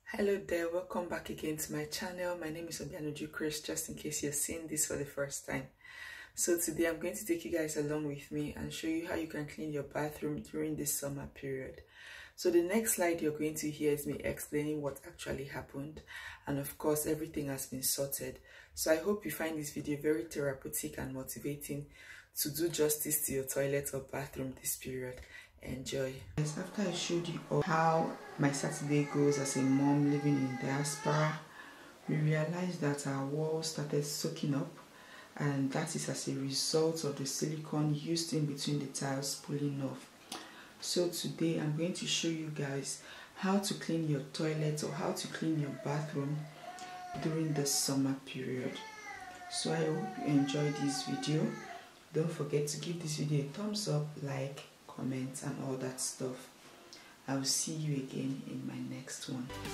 Hello there, welcome back again to my channel. My name is Obianuju Chris, just in case you're seeing this for the first time. So today I'm going to take you guys along with me and show you how you can clean your bathroom during this summer period. So the next slide you're going to hear is me explaining what actually happened, and of course everything has been sorted. So I hope you find this video very therapeutic and motivating to do justice to your toilet or bathroom this period. Enjoy. Yes, after I showed you all how my Saturday goes as a mom living in diaspora, we realized that our walls started soaking up, and that is as a result of the silicone used in between the tiles pulling off. So today I'm going to show you guys how to clean your toilet or how to clean your bathroom during the summer period. So I hope you enjoyed this video. Don't forget to give this video a thumbs up, like, comment and all that stuff. I will see you again in my next one.